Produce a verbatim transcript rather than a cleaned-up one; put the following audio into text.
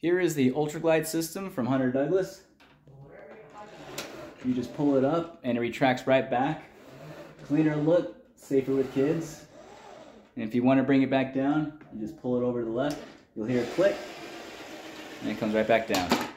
Here is the Ultraglide system from Hunter Douglas. You just pull it up and it retracts right back. Cleaner look, safer with kids. And if you want to bring it back down, you just pull it over to the left. You'll hear it click and it comes right back down.